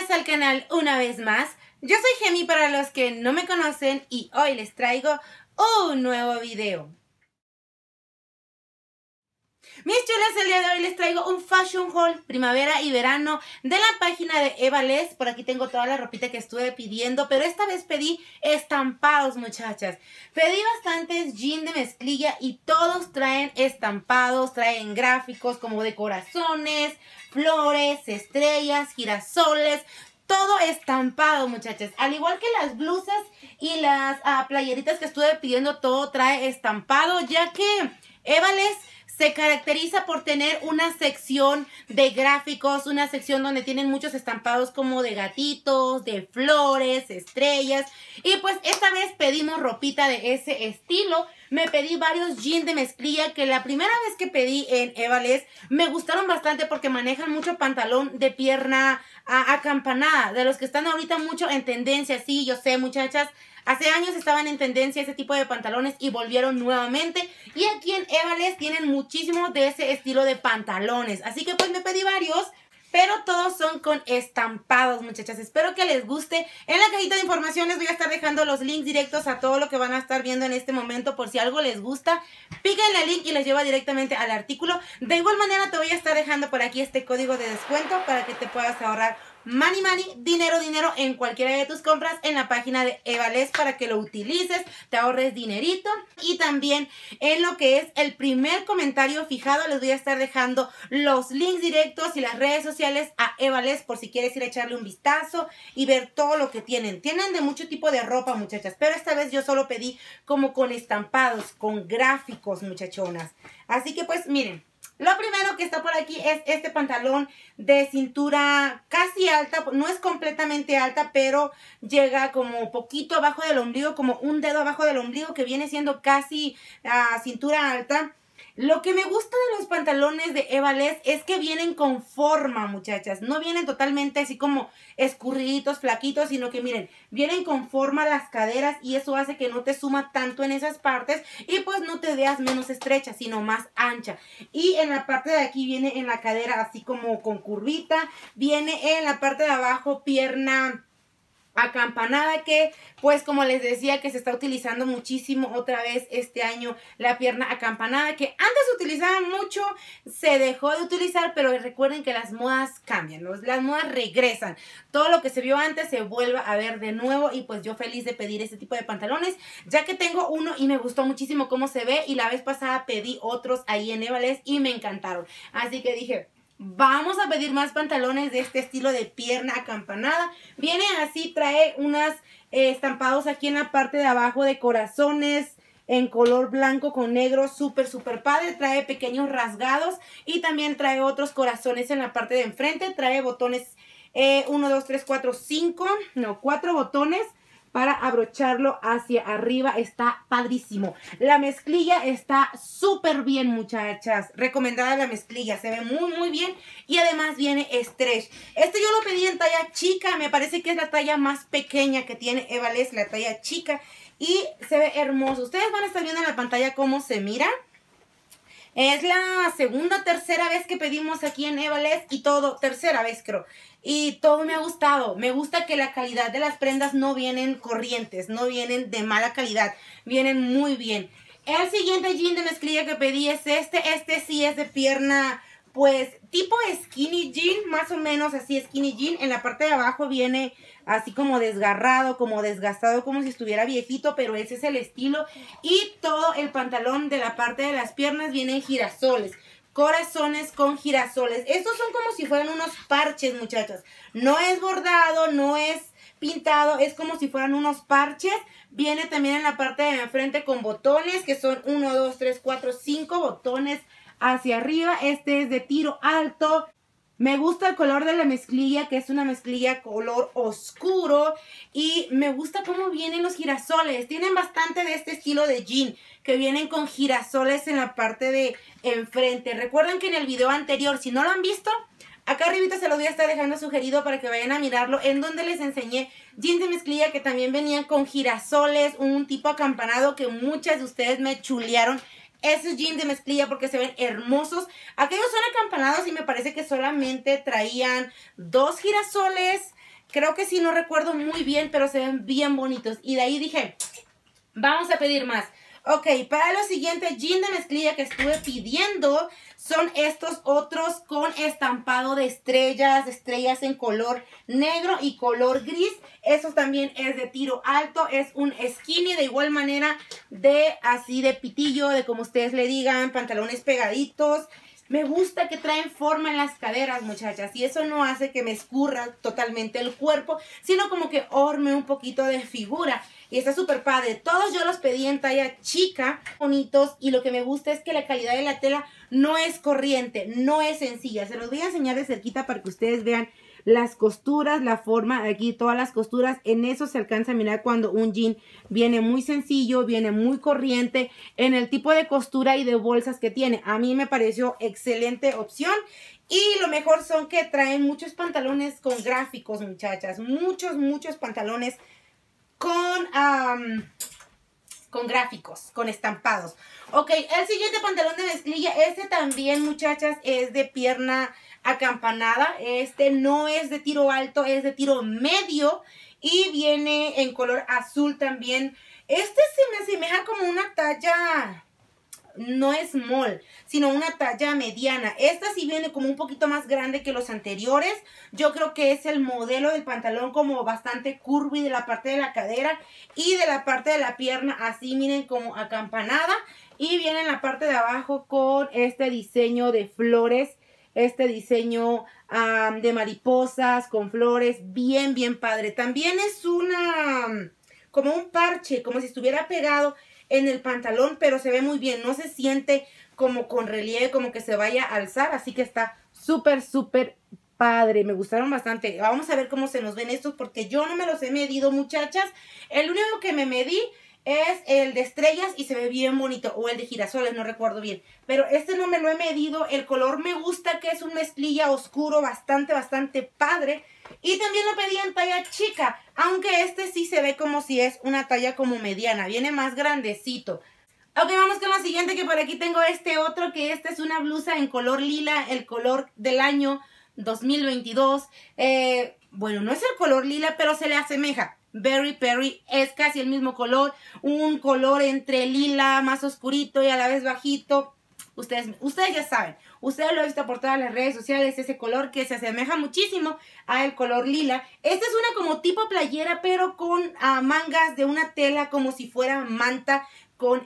Bienvenidas al canal una vez más. Yo soy Gemi para los que no me conocen y hoy les traigo un nuevo video. Mis chulas, el día de hoy les traigo un fashion haul primavera y verano de la página de Evales. Por aquí tengo toda la ropita que estuve pidiendo, pero esta vez pedí estampados, muchachas. Pedí bastantes jeans de mezclilla y todos traen estampados, traen gráficos como de corazones, flores, estrellas, girasoles. Todo estampado, muchachas. Al igual que las blusas y las playeritas que estuve pidiendo, todo trae estampado, ya que Evales se caracteriza por tener una sección de gráficos, una sección donde tienen muchos estampados como de gatitos, de flores, estrellas. Y pues esta vez pedimos ropita de ese estilo. Me pedí varios jeans de mezclilla que la primera vez que pedí en Evales me gustaron bastante porque manejan mucho pantalón de pierna acampanada, de los que están ahorita mucho en tendencia. Sí, yo sé, muchachas, hace años estaban en tendencia ese tipo de pantalones y volvieron nuevamente. Y aquí en Evales tienen muchísimo de ese estilo de pantalones. Así que pues me pedí varios, pero todos son con estampados, muchachas. Espero que les guste. En la cajita de información les voy a estar dejando los links directos a todo lo que van a estar viendo en este momento. Por si algo les gusta, piquen el link y les lleva directamente al artículo. De igual manera te voy a estar dejando por aquí este código de descuento para que te puedas ahorrar money, dinero en cualquiera de tus compras en la página de Evales para que lo utilices, te ahorres dinerito. Y también en lo que es el primer comentario fijado les voy a estar dejando los links directos y las redes sociales a Evales por si quieres ir a echarle un vistazo y ver todo lo que tienen. Tienen de mucho tipo de ropa, muchachas, pero esta vez yo solo pedí como con estampados, con gráficos, muchachonas. Así que pues miren, lo primero que está por aquí es este pantalón de cintura casi alta, no es completamente alta, pero llega como poquito abajo del ombligo, como un dedo abajo del ombligo, que viene siendo casi cintura alta. Lo que me gusta de los pantalones de Evales es que vienen con forma, muchachas. No vienen totalmente así como escurriditos, flaquitos, sino que miren, vienen con forma las caderas y eso hace que no te suma tanto en esas partes y pues no te veas menos estrecha, sino más ancha. Y en la parte de aquí viene en la cadera así como con curvita, viene en la parte de abajo pierna acampanada, que pues como les decía que se está utilizando muchísimo otra vez este año la pierna acampanada, que antes se utilizaba mucho, se dejó de utilizar, pero recuerden que las modas cambian, las modas regresan, todo lo que se vio antes se vuelve a ver de nuevo. Y pues yo feliz de pedir este tipo de pantalones, ya que tengo uno y me gustó muchísimo cómo se ve, y la vez pasada pedí otros ahí en Evales y me encantaron, así que dije, vamos a pedir más pantalones de este estilo de pierna acampanada. Viene así, trae unos estampados aquí en la parte de abajo de corazones en color blanco con negro, súper padre. Trae pequeños rasgados y también trae otros corazones en la parte de enfrente. Trae botones 1, 2, 3, 4, 5, no, 4 botones para abrocharlo hacia arriba. Está padrísimo. La mezclilla está súper bien, muchachas. Recomendada la mezclilla. Se ve muy bien. Y además viene stretch. Este yo lo pedí en talla chica. Me parece que es la talla más pequeña que tiene Evales, la talla chica. Y se ve hermoso. Ustedes van a estar viendo en la pantalla cómo se mira. Es la segunda o tercera vez que pedimos aquí en Evales y todo, tercera vez creo. Y todo me ha gustado. Me gusta que la calidad de las prendas no vienen corrientes, no vienen de mala calidad, vienen muy bien. El siguiente jean de mezclilla que pedí es este sí es de pierna, pues tipo skinny jean, más o menos así skinny jean. En la parte de abajo viene así como desgarrado, como desgastado, como si estuviera viejito, pero ese es el estilo. Y todo el pantalón de la parte de las piernas viene en girasoles, corazones con girasoles. Estos son como si fueran unos parches, muchachos. No es bordado, no es pintado, es como si fueran unos parches. Viene también en la parte de enfrente con botones, que son 1, 2, 3, 4, 5 botones hacia arriba. Este es de tiro alto. Me gusta el color de la mezclilla, que es una mezclilla color oscuro. Y me gusta cómo vienen los girasoles. Tienen bastante de este estilo de jean, que vienen con girasoles en la parte de enfrente. Recuerden que en el video anterior, si no lo han visto, acá arribita se los voy a estar dejando sugerido para que vayan a mirarlo, en donde les enseñé jeans de mezclilla que también venían con girasoles, un tipo acampanado que muchas de ustedes me chulearon esos jeans de mezclilla porque se ven hermosos. Aquellos son acampanados y me parece que solamente traían 2 girasoles Creo que sí, no recuerdo muy bien, pero se ven bien bonitos. Y de ahí dije, vamos a pedir más. Ok, para los siguientes jeans de mezclilla que estuve pidiendo son estos otros con estampado de estrellas en color negro y color gris. Eso también es de tiro alto, es un skinny de igual manera de así de pitillo, de como ustedes le digan, pantalones pegaditos. Me gusta que traen forma en las caderas, muchachas, y eso no hace que me escurra totalmente el cuerpo, sino como que orme un poquito de figura. Y está súper padre. Todos yo los pedí en talla chica, bonitos, y lo que me gusta es que la calidad de la tela no es corriente, no es sencilla. Se los voy a enseñar de cerquita para que ustedes vean las costuras, la forma, aquí todas las costuras. En eso se alcanza a mirar cuando un jean viene muy sencillo, viene muy corriente, en el tipo de costura y de bolsas que tiene. A mí me pareció excelente opción. Y lo mejor son que traen muchos pantalones con gráficos, muchachas. Muchos pantalones con gráficos, con estampados. Ok, el siguiente pantalón de mezclilla, este también, muchachas, es de pierna acampanada. Este no es de tiro alto, es de tiro medio y viene en color azul también. Este se me asemeja como una talla, no es small, sino una talla mediana. Esta sí viene como un poquito más grande que los anteriores. Yo creo que es el modelo del pantalón como bastante curvy de la parte de la cadera y de la parte de la pierna, así miren, como acampanada. Y viene en la parte de abajo con este diseño de flores, este diseño de mariposas con flores, bien padre. También es una, como un parche, como si estuviera pegado en el pantalón, pero se ve muy bien, no se siente como con relieve, como que se vaya a alzar, así que está súper padre, me gustaron bastante. Vamos a ver cómo se nos ven estos, porque yo no me los he medido, muchachas. El único que me medí es el de estrellas y se ve bien bonito, o el de girasoles, no recuerdo bien, pero este no me lo he medido. El color me gusta, que es un mezclilla oscuro, bastante padre. Y también lo pedí en talla chica, aunque este sí se ve como si es una talla como mediana, viene más grandecito. Ok, vamos con la siguiente, que por aquí tengo este otro, que esta es una blusa en color lila, el color del año 2022. Bueno, no es el color lila, pero se le asemeja. Berry Perry es casi el mismo color, un color entre lila más oscurito y a la vez bajito. Ustedes ya saben, ustedes lo han visto por todas las redes sociales, ese color que se asemeja muchísimo al color lila. Esta es una como tipo playera, pero con mangas de una tela como si fuera manta, con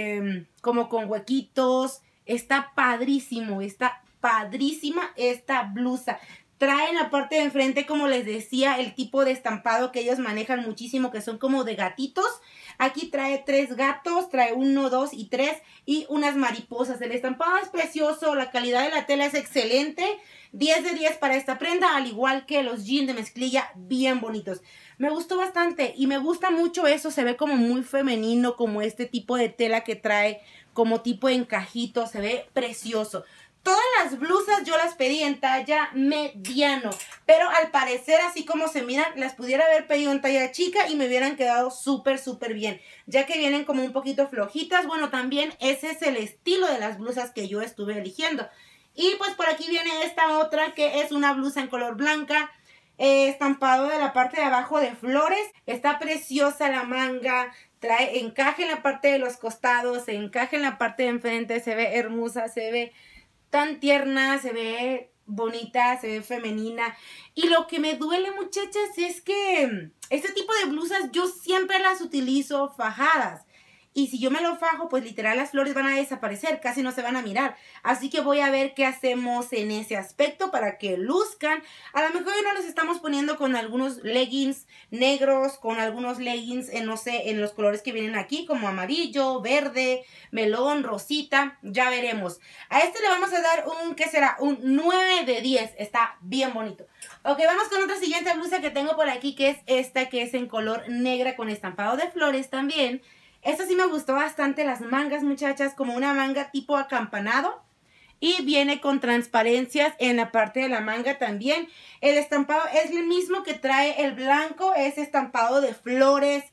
como con huequitos. Está padrísimo, está padrísima esta blusa. Trae en la parte de enfrente, como les decía, el tipo de estampado que ellos manejan muchísimo, que son como de gatitos. Aquí trae 3 gatos, trae 1, 2 y 3 y unas mariposas. El estampado es precioso, la calidad de la tela es excelente. 10 de 10 para esta prenda, al igual que los jeans de mezclilla, bien bonitos. Me gustó bastante y me gusta mucho eso, se ve como muy femenino, como este tipo de tela que trae como tipo encajito, se ve precioso. Todas las blusas yo las pedí en talla mediano, pero al parecer, así como se miran, las pudiera haber pedido en talla chica y me hubieran quedado súper bien, ya que vienen como un poquito flojitas. Bueno, también ese es el estilo de las blusas que yo estuve eligiendo. Y pues por aquí viene esta otra, que es una blusa en color blanca, estampado de la parte de abajo de flores. Está preciosa la manga, trae encaje en la parte de los costados, encaje en la parte de enfrente, se ve hermosa, se ve tan tierna, se ve bonita, se ve femenina. Y lo que me duele, muchachas, es que este tipo de blusas yo siempre las utilizo fajadas. Y si yo me lo fajo, pues literal las flores van a desaparecer, casi no se van a mirar. Así que voy a ver qué hacemos en ese aspecto para que luzcan. A lo mejor no los estamos poniendo con algunos leggings negros, con algunos leggings, no sé, en los colores que vienen aquí, como amarillo, verde, melón, rosita. Ya veremos. A este le vamos a dar un, ¿qué será? Un 9 de 10. Está bien bonito. Ok, vamos con otra siguiente blusa que tengo por aquí, que es esta, que es en color negra con estampado de flores también. Esta sí me gustó bastante, las mangas, muchachas, como una manga tipo acampanado. Y viene con transparencias en la parte de la manga también. El estampado es el mismo que trae el blanco, es estampado de flores.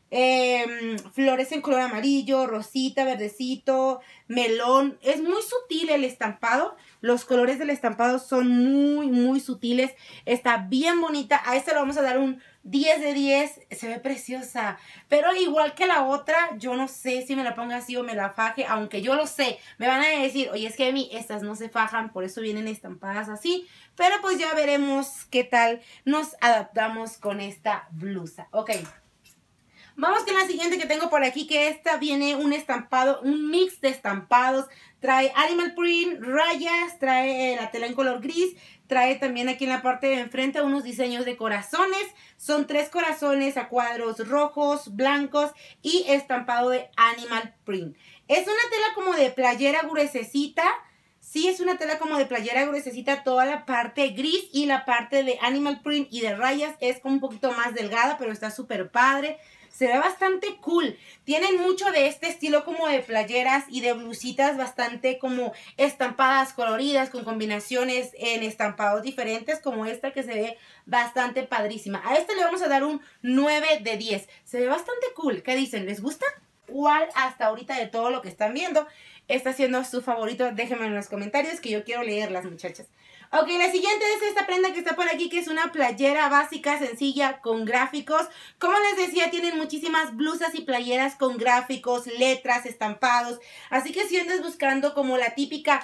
Flores en color amarillo, rosita, verdecito, melón. Es muy sutil el estampado. Los colores del estampado son muy sutiles. Está bien bonita. A esta le vamos a dar un 10 de 10. Se ve preciosa. Pero igual que la otra, yo no sé si me la ponga así o me la faje. Aunque yo lo sé. Me van a decir, oye, es que a mí estas no se fajan. Por eso vienen estampadas así. Pero pues ya veremos qué tal nos adaptamos con esta blusa. Ok. Vamos con la siguiente que tengo por aquí, que esta viene un estampado, un mix de estampados. Trae animal print, rayas, trae la tela en color gris, trae también aquí en la parte de enfrente unos diseños de corazones. Son 3 corazones a cuadros rojos, blancos y estampado de animal print. Es una tela como de playera gruesecita. Sí, es una tela como de playera gruesecita, toda la parte gris y la parte de animal print y de rayas es como un poquito más delgada, pero está súper padre. Se ve bastante cool. Tienen mucho de este estilo como de playeras y de blusitas bastante como estampadas, coloridas, con combinaciones en estampados diferentes como esta que se ve bastante padrísima. A esta le vamos a dar un 9 de 10. Se ve bastante cool. ¿Qué dicen? ¿Les gusta? ¿Cuál hasta ahorita de todo lo que están viendo está siendo su favorito? Déjenme en los comentarios que yo quiero leerlas, muchachas. Ok, la siguiente es esta prenda que está por aquí, que es una playera básica, sencilla, con gráficos. Como les decía, tienen muchísimas blusas y playeras con gráficos, letras, estampados. Así que si andas buscando como la típica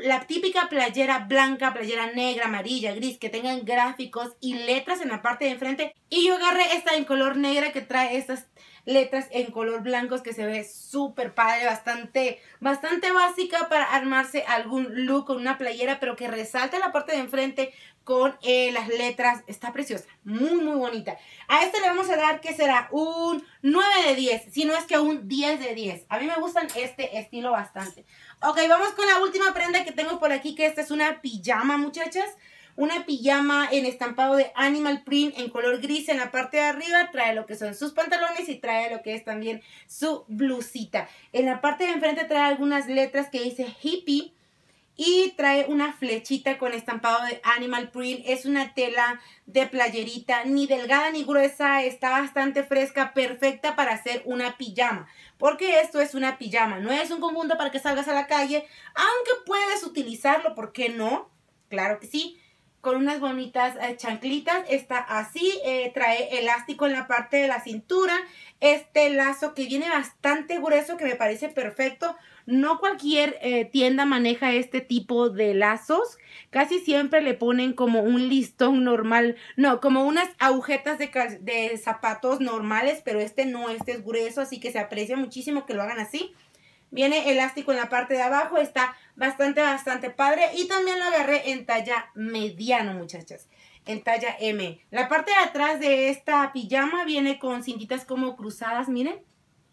playera blanca, playera negra, amarilla, gris, que tengan gráficos y letras en la parte de enfrente. Y yo agarré esta en color negra que trae estas letras en color blancos que se ve súper padre, bastante básica para armarse algún look con una playera, pero que resalte la parte de enfrente con las letras. Está preciosa, muy bonita. A este le vamos a dar, que será un 9 de 10, si no es que un 10 de 10. A mí me gustan este estilo bastante. Ok, vamos con la última prenda que tengo por aquí, que esta es una pijama, muchachas. Una pijama en estampado de animal print en color gris en la parte de arriba. Trae lo que son sus pantalones y trae lo que es también su blusita. En la parte de enfrente trae algunas letras que dice hippie. Y trae una flechita con estampado de animal print. Es una tela de playerita, ni delgada ni gruesa. Está bastante fresca, perfecta para hacer una pijama. Porque esto es una pijama, no es un conjunto para que salgas a la calle. Aunque puedes utilizarlo, ¿por qué no? Claro que sí. Con unas bonitas chanclitas, está así, trae elástico en la parte de la cintura, este lazo que viene bastante grueso que me parece perfecto. No cualquier tienda maneja este tipo de lazos, casi siempre le ponen como un listón normal, no, como unas agujetas de zapatos normales, pero este no, este es grueso, así que se aprecia muchísimo que lo hagan así. Viene elástico en la parte de abajo, está bastante padre. Y también lo agarré en talla mediano, muchachas. En talla M. La parte de atrás de esta pijama viene con cintitas como cruzadas, miren.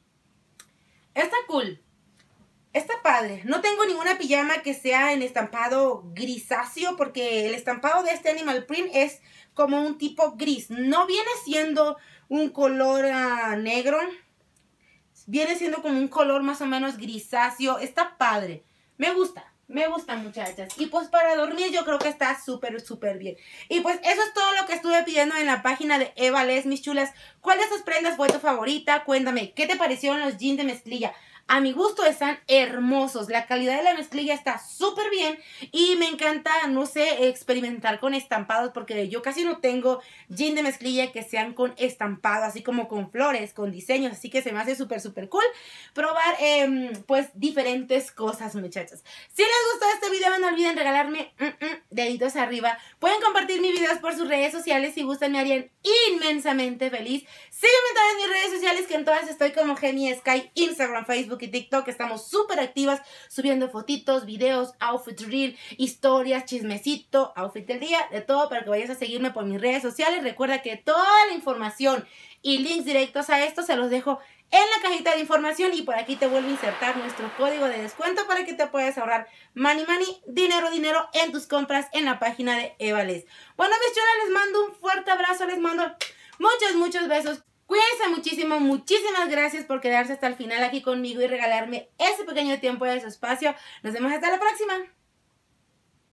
Está cool. Está padre. No tengo ninguna pijama que sea en estampado grisáceo, porque el estampado de este animal print es como un tipo gris. No viene siendo un color negro. Viene siendo como un color más o menos grisáceo. Está padre. Me gusta, muchachas. Y pues para dormir yo creo que está súper bien. Y pues eso es todo lo que estuve pidiendo en la página de Eva Les, mis chulas. ¿Cuál de esas prendas fue tu favorita? Cuéntame, ¿qué te parecieron los jeans de mezclilla? A mi gusto están hermosos, la calidad de la mezclilla está súper bien y me encanta, no sé, experimentar con estampados porque yo casi no tengo jean de mezclilla que sean con estampado, así como con flores, con diseños, así que se me hace súper cool probar pues diferentes cosas, muchachas. Si les gustó este video no olviden regalarme deditos arriba, pueden compartir mis videos por sus redes sociales, si gustan me harían inmensamente feliz. Sígueme en todas mis redes sociales, que en todas estoy como Geni Sky, Instagram, Facebook y TikTok. Estamos súper activas subiendo fotitos, videos, outfits reel, historias, chismecito, outfit del día, de todo para que vayas a seguirme por mis redes sociales. Recuerda que toda la información y links directos a esto se los dejo en la cajita de información y por aquí te vuelvo a insertar nuestro código de descuento para que te puedas ahorrar money, dinero en tus compras en la página de Eva Les. Bueno, mis chulas, les mando un fuerte abrazo, les mando muchos besos. Cuídense muchísimo, muchísimas gracias por quedarse hasta el final aquí conmigo y regalarme ese pequeño tiempo de su espacio. Nos vemos hasta la próxima.